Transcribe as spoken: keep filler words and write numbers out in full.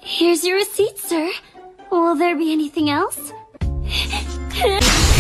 Here's your receipt, sir. Will there be anything else?